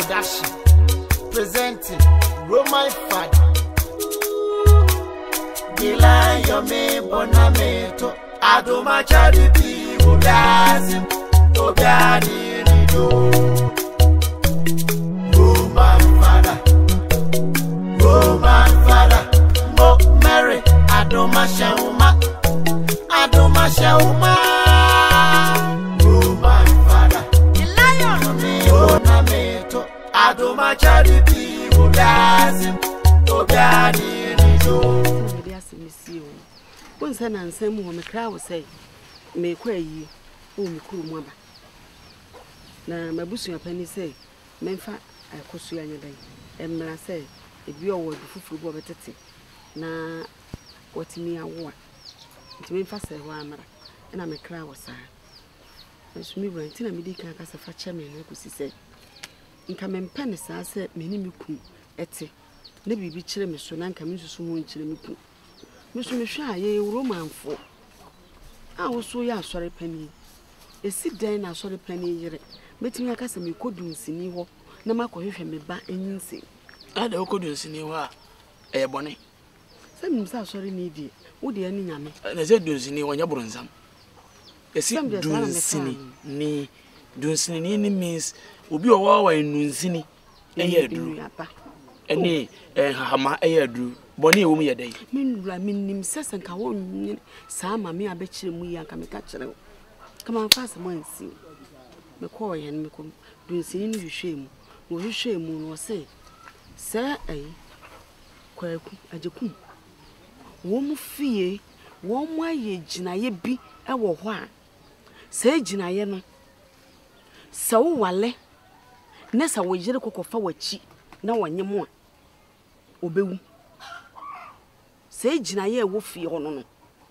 production presenting Roman Father. Gila yome bonameto adoma chadi bi ulazim obiani nido. Roman Father, Mo Mary adoma shauma Roman Father, gila yome bonameto adoma chadi bi ulazim obiani nido. One son and same woman crowd say, "May quay ye, oh, me cool mama." Na my bush your penny say, "Menfa, AKOSUA your day." And when I say, "If you are the football better, na what me I want." It mean fast and I'm a crowd, sir. As me went in a medical as a fatcher man, I could say. In coming pennies, I said, "Many me cool, ete." Maybe be chilling, so nan come into someone chilling. Mr. Misha, ye Roman for. I was so ya sorry penny. A sit down, I saw the penny. Meeting a cousin, you could do see me walk. No matter if me back and say, I don't couldn't see you are a bonnet. Some sorry, needy. Would the any yammy? And I said, do see you when you're born some. A sim do see me. Do see any means will be a war in Nunzini. A year drew. Any hammer a year drew. Bonnie will be a day. Meanwhile, mean says and Kawon, some are me a bet you we can catch it. Come on, fast and see. McCoy and Macom do see any shame. Will you shame or say, Sir, KWAKU, AGYAKOO. Wom fee, wom why ye Jinaye be a war. Say Jinayana. So wale. Nessa will Jericho forward cheek. No one more. Obey. Say Jinaye wofi ono.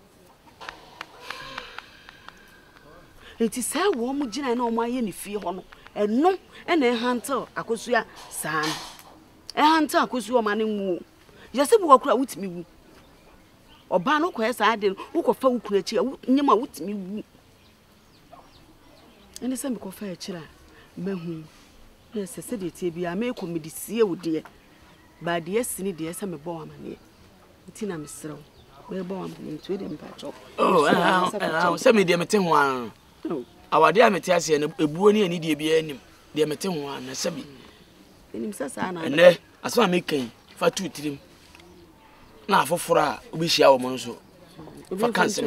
It is a warm Jina no my any fee ono. And no, and a hunter, AKOSUA, son. A hunter, AKOSUA manning. Just a walk out with me. Or Bano quest I did, who could fall creature, Nima with me. And the same coffee chiller. Mehu. Yes, I said it be a make me this year, dear. By the destiny, dear, some boy man. Tina Mr. We're born into it in Pacho. Oh, send me the meeting one. Our dear Metias and a bony and idiot be any. The meeting one, a sabi. And there, as one making for 2 trim. Now for a wish our monso. For cancer,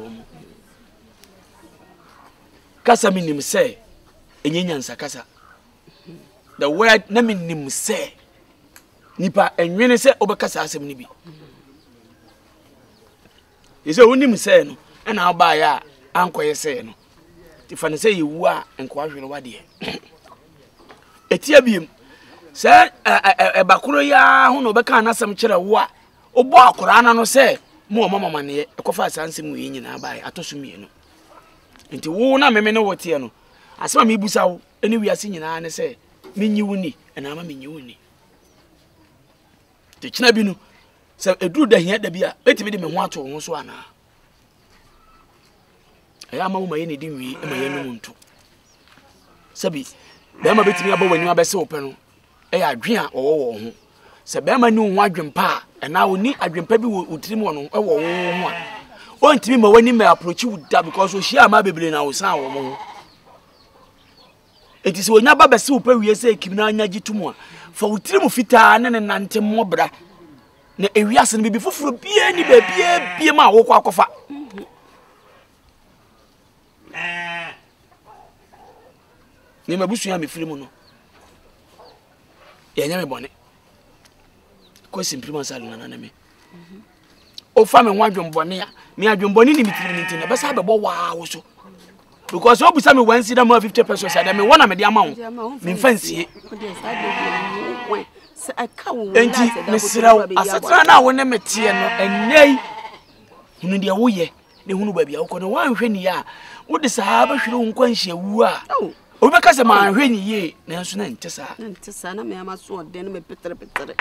Casaminim say, a Yin Sakasa. The word naming say. Nipa and when say Obacasa Semibi. You say only say no, and I'll buy ya, Uncle say no. If I say you are and quite what dear. A teabium, sir, a Bakuya, who no bacana some chiller what, O Bakurana no say, more mamma money, a coffee sansing we in buy at Tosumino. Into Wona me know what you know. I saw me busao, and we are singing and say, Minuni, and I'm a Minuni. The Chinabino. So a do the here the beer, let me them want to one. I am a woman any dimmy and my own too. Sabi, Bama bet me about when you are best open. I dream or so Bama knew one dream pa, and now we need a dream baby would dream one or one. One to me when you may approach you with that because we share my baby in our sound. It is when Naba super we say Kimana Jitumwa for we trim of Fitan and Nante Mobra. Na ewiase no bibi foforo bia ni bia ma wo kwa kofa ni mabusu ya me firimu no ya nya me bone ko simprima salu na na me o fa me ho adwombone ya me adwombone ni mitiri nti na besa bebo wa wo so because obusa me 1 da ma 50 pesos ada me wona me de ama wo me fansie Enti mesirawo asetra na wona metie no enei hunu de wo ye ne hunu ba bia wo kono wan hwe ni ya wo de sahaba hwere wo nkwanhia wu a o be ka se man hwe ni ye na nso na ntesa na me ama so de no me petere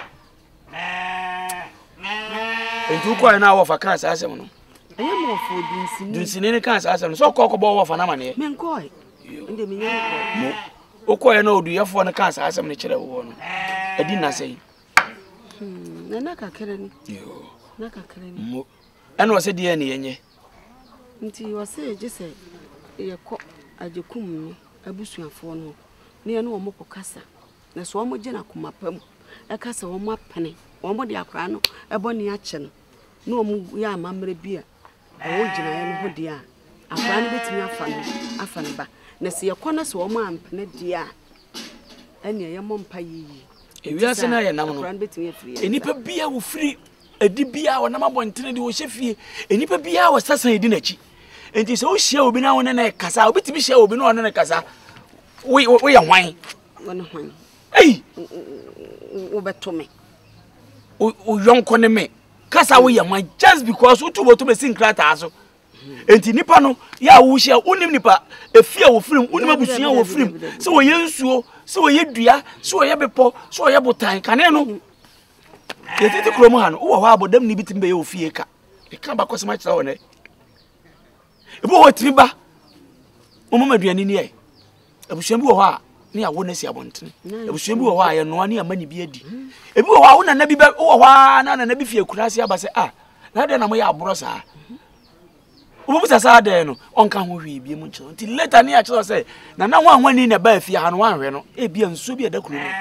enti ko na wo fa kan sa asem no eye mo fo dunsini ne kan sa asem no so ko bo wo fa na mane me nkoi ende me nya ko okoye na oduyefo no ka asasem ne kire wo no edi na sei na kakere ni yo na kakere ni mo eno se de ne yenye nti wose gese yekọ agyakum no abusuafo no ne ye no wo kasa na so wo gye na komapam e kasa wo apene wo de akra no ebo ne ache no na wo ya amamre bi a wo gina ye no ho de a akra no betimi afa ne ba na se yekọ na so wo ampene de a ene ye mo mpa yiyi ewiase na ye nam no enipa bia wo firi edi bia wo nam abonten de wo hyefie enipa bia wo sasan edi nachi enti se wo hia obi na wo ne kasa obi timi hia obi na wo ne kasa wo ya hwan wono hwan ei wo beto me o yonko ne me kasa wo ya hwan just because wo tu bo to me sin krata aso enti nipa no ya wo hia unim nipa efia wo firim unim abusua wo firim se wo ye nsuo se wo ye dua se wo ye bepo se wo ye botan kane no yetiti kromo ha no wo ho abodam ni bitim be ye ofie ka e ka ba kosema kira wo ne ebo wo triba mo mama duane ni e abusua bi wo ho a ne awo na si abonten abusua bi wo ho a ye no ani amani bi adi ebi wo ho a wo na bi wo ho a na bi fie kurase abase na de na mo ya aboro saa obu sasa de no onka ho hwe bi mu nkyero nti later ne a kire say na ho anwani na ba fie ha no wanhwe no e bia nso bi edakuro no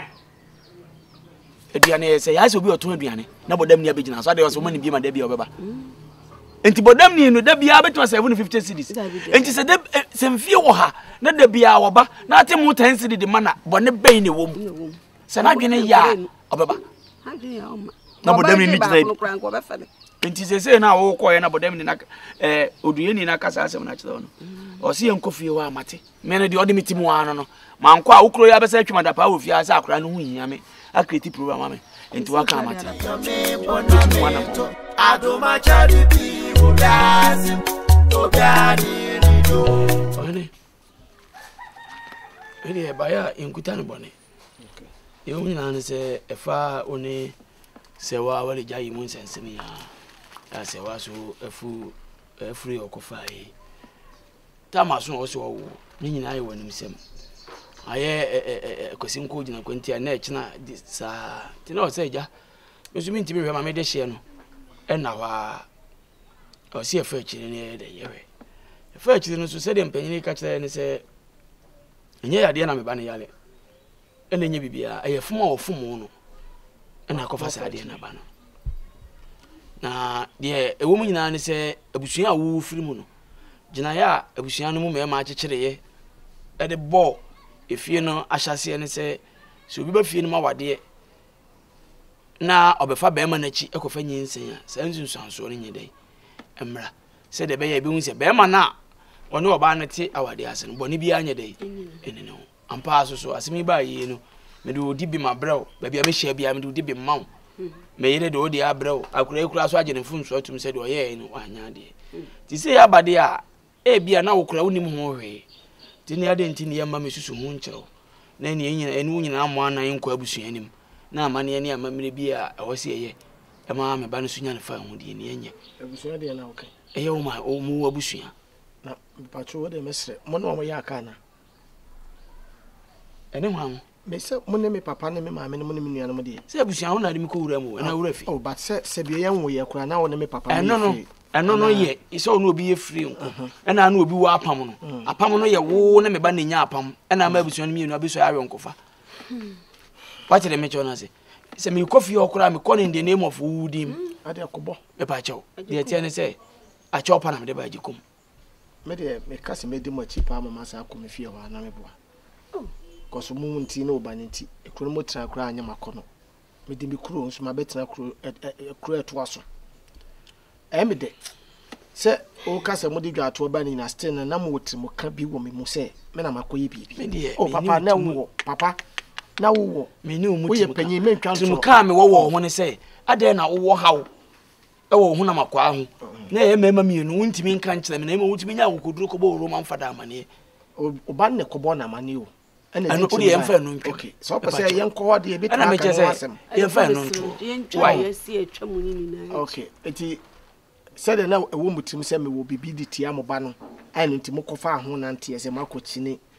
eduane say ya se obi oton aduane na bodam ni abegina so de so mani bi ma da bia obeba enti bodam ni no da bia betima 750 cedis enti se mfie wo ha na da bia woba na ate mu 10 cedis de mana bone bai ne wom se na dwene ya obeba na bodam ni gina enti se na wo koye na bodam ni na oduye ni na kasa asem na kire no o se yenkofie wa amate me no de ode mitimu ano no manko a wukro ya besa atwuma da pa wo fie asa akora no hu hiame a create program ame enti waka amate adoma charity obiazi obiani rido oni ele e baya inkuta no bone okay e nyina ne se efa oni se wa wale jayi mun sensemi ya se wa so free okofa yi tamaso o so wo nyina ayi wanim sem aye kosinko gina kwanti na ekina sa ti na o se ja mesumi ntimi hwe ma me de hye no ena wa o se efa ekiri ne de yewe efa ekiri no so se de mpanyini ka kire ne se enye yade na me ba ne yale ena nye bibia ayefuma ofumu no ena kofa sa de na ba no na de ewomu nyina ne se abusua awu firi mu no gina ya abusua no mu me ma akyekereye e de bo efie no ahyase ne se so obi ba fie no ma wade na obefa be ma nachi ekofa nyinsen a sa nsunsuanso no nyedai emra se de be ya bi hu se be ma na one oba na ti awade ase no boni bi anyedai enene ho ampa aso asemi ba yi no me de odi bi ma brew ba bia me hia bia me de odi bi mawo me yire de odi abrew akura ekura so agene funso atum se de oye no anya de ti se ya bade a e bia na wokura wonim ho hwe ti ne ade nti ne yamba me susu ho nkyero na ne nyina enu nyina amo anan nkwa abusua anim na amane ne amamre bi a awose eye e ma me ba no sunya ne fa ho de ne enye abusua de na okay eye o ma o mu abusua na patro de mesre mo no mo ya aka na ene hwan me se mo ne me papa ne me maame ne mo ne me nua no mo de se abusua ho na de me ko wura mu na wura fi oh but se bia yan wo ye kura na wo ne me papa eno no ye iso no obi ye free nko ena na obi wa apam no apam no ye wo na me ba na nya apam ena ma abusua no mienu abiso awe nkofa what the mecho na se me kofi okura me call in the name of Udim ade akobo me pa chew de tie ne se a chew pa na me de ba agikum me de me kase me de mo chipa mama sa ko me fie ho na me boa koso mu nti na oba nti ekuro mo tra kura anya makono me de bi kuro nso ma betra kuro eto aso me de se o kase mo de dwato ba ni na still na mo wotimo ka bi wo me mu se me na makoyi bibi o papa na wo papa na wo me ni omu ti panyi me ntwa nso ka me wo ho ne se ade na wo hawo e wo ho na makwa ho na ye mema mienu wuntimi nka nkyere me na me wuntimi nya akokoduro ko bo Roman fada amane o ba ne ko bo na amane o ena no de yemfa no ntwa okay so pa se yenko ho de bit na me che se yemfa no ntwa why yesi atwa mu ni na okay eti said na ewo mutim se me wo bibi di tia mo ba no ai no ntimo kofa ho na ntie se makochi ni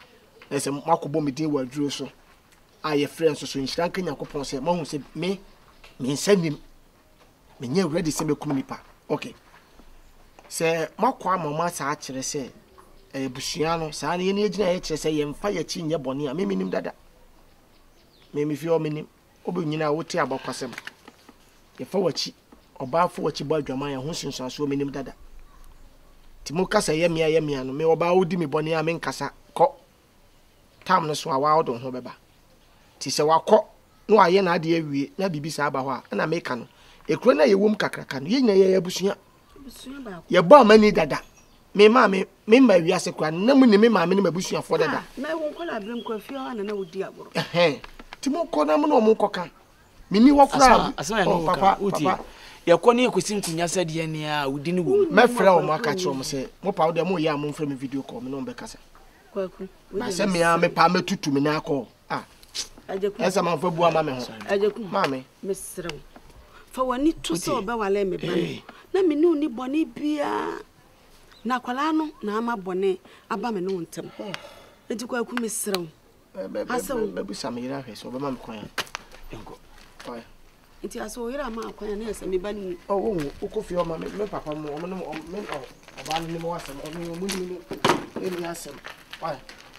say makobo me din waduro so aye friends so nshira nka Yakopon say mo hu say me nsanim me nye ready say me kum nipa okay say makwa mama sa akire say busua no sa na ye ne gina ye kire say ye mfa ye chi nye bone a me minim dada me fi o minim obo nyina wote abakwasem ye fa wachi oba fa wachi ba adwaman ya ho sunsuaso minim dada timo kasa ye mia no me oba wodi me bone a me nkasa ko tam no so a wa odon ho beba ti se wakọ no aye na ade awie na bibisa aba ho a na me ka no ekro na ye wom kakraka no ye nyina ye abusua ba ye ba mani dada me ma wiase kwa na mu ni me ma me ni mabusua fo dada na won kola brem ko fie ha na wodi agboro timo ko na mu no mo koka me ni wo kra papa ye ko ne ekosi nkunya sade ne a wodi ni wo me frɛ o mo aka kire o mo se mo pa wo de mo ye a mo frɛ me video call me no be kasa kwaku na se me a me pa metutu me na akọ AGYAKOO esa man fa bua ma me ho AGYAKOO mame mesrew fa wani to so be wale me ba na me ni bone bia na kwala no na ama bone aba me no ntem enti kwaku mesrew aso be same ira hwe so be ma me kwan enko oya enti aso ira ma kwan na esa me ba ni wo ukofi o ma me papa mo me oba ni mo asem o mo ni ni asem oya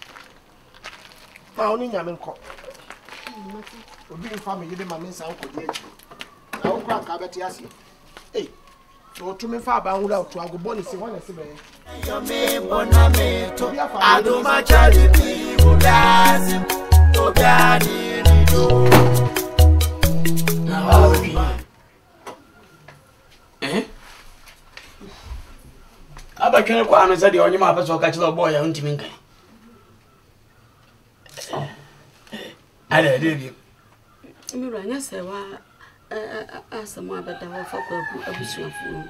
ma oni nya me nko obi family yede ma me nsa nko die na wo kwa ka beti ase so to me fa ba nwura to agobo ni se wona se be yo me bona me to aduma charity obiasi obiani ni do aba twene kwa no se de onyema apeso ka chilo boy ya ntimi nkan ale de mi ranya se wa asama abada wa fa kwaku abusuafu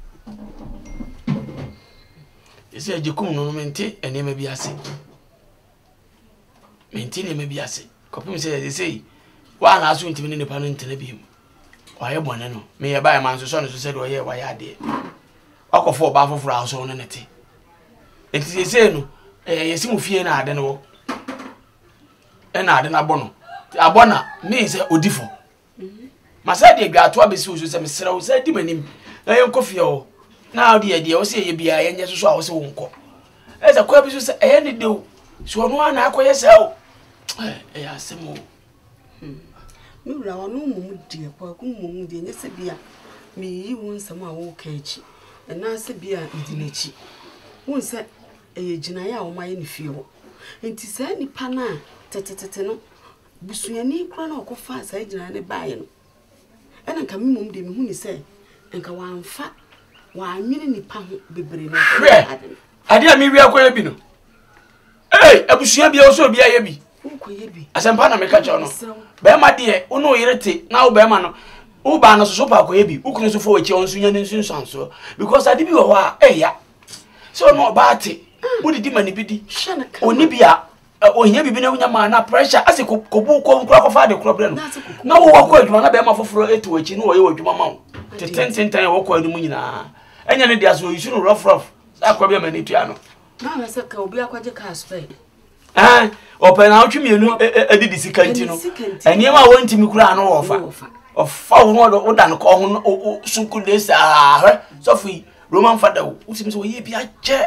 ese AGYAKOO no mente enema bi ase mente ne me bi ase kopim se sei wa na aso ntimi ne pa no ntene bi mu wa ye bone no me ye ba ye man so no so se de oye wa ye ade akofo ba foforo aso no nete enti se no yesi mu fie na ade no na ade na bono abona me se odifo masa de gwato abesi usu se mesra wo se di manim na ye nkofie o na ade de wo se ye bia ye nye so a wo se wo nko eza kwa bisu se ye ne de o so no ana akoye se o ya semo mi wura wa no mum die kwa ku mum die nye se bia me yi won sam a wo ka echi na se bia idi n'echi won se gina ya wo maye ne fie ho enti se nipa na tetetete no busuani kura na okofa sa gina ne baaye no ena nka mum de me hu ni se nka wanfa wanwene nipa ho bebre no ade a mi wi akoye bi no abusua bia wo so bia ye bi ukoye bi asempa na me ka che no be ma de uno yerete na wo be ma no wo ba no so pa akoye bi ukunu so fo wachi onsu nya ne nsunsanso because ade bi wo ha ya so no ba ate wo didi mani bi di oni bia ohinya bibi na wunya ma na pressure ase kobu ko nkura ko fa de problem na wo wakọ adwuma na be ma foforo etu wachi no wo ye adwuma ma wo teten wo ko adu mu nyina enya ne dia so yisu no rough akwa bia mani tua no na na se ka obi akwaje ka spade open na otwe mienu edidi sikanti no eni ma won ntimi kura no wo fa ofa wo da no ko ho sunku de sa hwe sofi roman father wo sim so ye bia che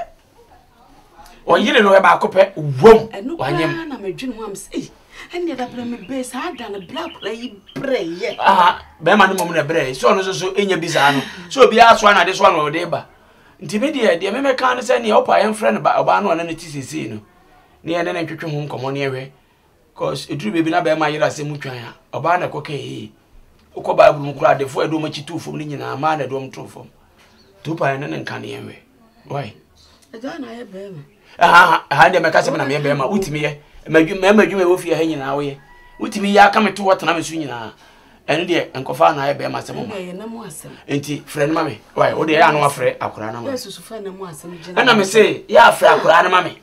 oyire no e ba kope wom wanyem na medwin ho am se eni da bre me be sa da na black play breye be ma no mom na breye so no so enya bi sa no so obi aso na de so no de ba ntimi de me ka no se ne opa yen friend ba oba no na ne tisisi no ne ene na twetwe ho nkomo ne ehwe cause eduru bebi na be ma yira se mu twan a oba na koke ukọ bible mu kura defo edo machi tufom ni nyina ma na edo mtufom tupa ene ne nka ne ehwe why edo na ye be ma de me ka se na me be ma utimi ye madwuma wo fie ha nyina wo ye utimi ya ka meto wotena me su nyina ene de enkofa na ye be ma se mo enti friend ma me why o de ya no afre akura na ma yesu su friend na mo asem gina ana me se ya afre akura na ma me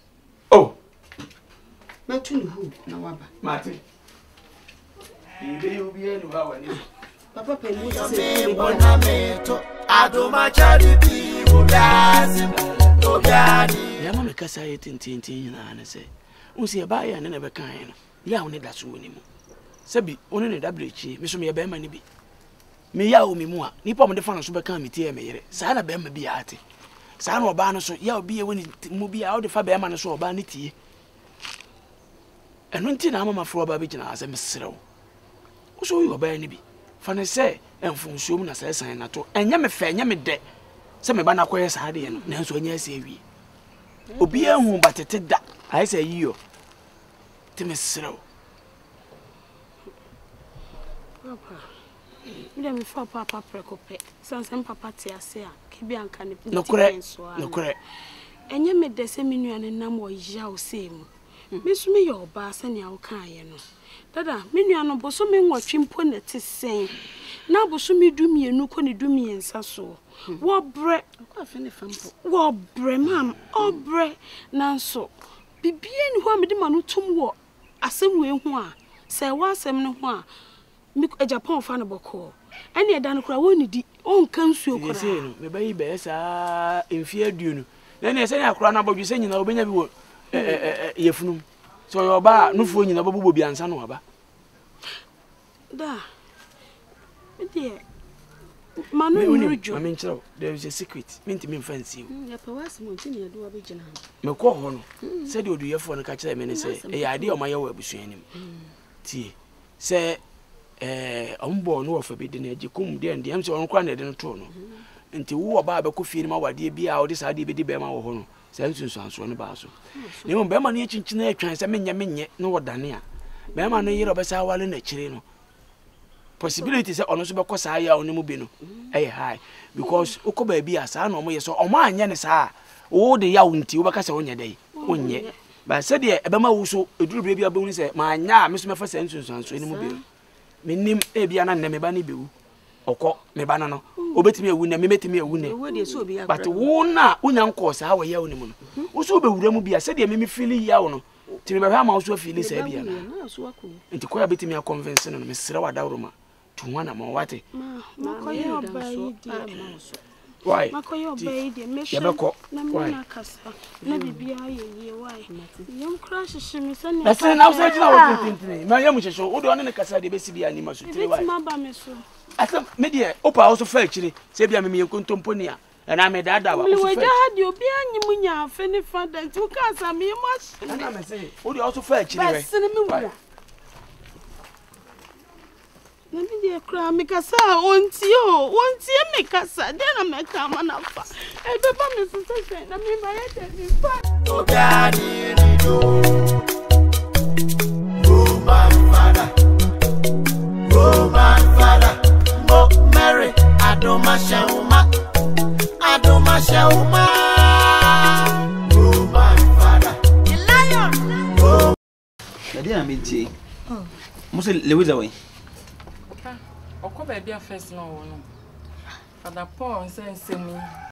metu ni hu na waba mate ibe obi enu ha wani papa pe mu se bona meto aduma charity obiasi obiani ya ma me kasa ye tintin na na se unsi eba ya ne be kan no ya wo ne da so woni mu sabi oni ne da brechi me so me be ma ni bi me ya o me mu a nipa mo de fa no so be kan me tie me yere sa na be ma bi ya ate sa na oba no so ya obi e woni mu bi a o de fa be ma no so oba ne tie eno nti na mama fro oba be gina ase me serew o so yo oba ni bi fa ne se enfunsuo mu na se san na to enya me fa enya me de se me ba na koye sa de no na so nya ase awie obi ehu batete da ai se yiyo te me serew papa mira me fa papa prekope sansem papa te ase a kebi anka ne no kure enye me de se me nuane nam o yaw sem me so me yo ba se ne awo kan ye no dada me nuane bo so me nwotwe mpo na te sen na bo so me dumienu ko ne dumiensa so wo bre ko afi ne fampo wo bre mam obre nanso bibie ni ho me de manu tum wo asem we hu a se wa asem ne ho a mi Japan fa na boko ene eda no kura woni di on kan suo kura se no me bayi be sa emfi aduonu na ne se ne akura na bodwu se nyina obenya bi wo yefunum so yo ba no fu nyina bobo bi ansa no aba da me Manu rujo I mean chiro there is a secret minti me fancy ya pa wasi mo ntini ya do wa be gina me ko ho no se de oduyefo no ka kire me ne se e ya de o ma ye wa abusuanim tie se ombo no ofa be de na agikum de ndem se on kwa na de no to no nti wo oba be ko fie ni ma wade bia o de sa de be di be ma wo ho no se nsunsu anso no ba so ne mo be ma ne chinchina atwan se menye no wodane a be ma no yire obesa wale na kire no possibility say ono so be ko sa ya oni mu bi no high because ukoba bi asa na omo ye so omo anya ne sa wo de ya wonti wo be ka se onye dai onye ba se de e be ma wo so eduru bre bi abon se ma anya me so me fa se nsunsu ani mu bi menim e bia na ne me ba ni bewu okọ me ba na no obetimi ewu ne me metimi ewu ne but wo na unya nko sa wo ya oni mu no wo so be wura mu bia se de me feel ya wo no ti me ba ha ma wo so feel sa bia na nti ko ya betimi a convince no me sere wa dawroma tuwana ma wate makoyo baidi why makoyo baidi mesha na mina kasa na bibia ye why yam crash shimi sani na se na so jina wo tintini ma yam hwehwe wo de one ne kasa de besi bia ni ma so tiri why ma ba me so asa me de opa also fa akiri se bia me kontompo ni a na me dada wa so fa di obi anyim nya afa ne fada nti wo ka sa me ma na me se wo de also fa akiri we besi ne me wo na mi de kra me kasa ontie me kasa de na me ka ma na fa e be ba me so se na me ba ye de mi fa Obiani do Roman father Mo Mary Adoma Shauma Roman father the lion Daddy am enti mo se lewiza we Okoba bia first no wo no Father Paul nsensemi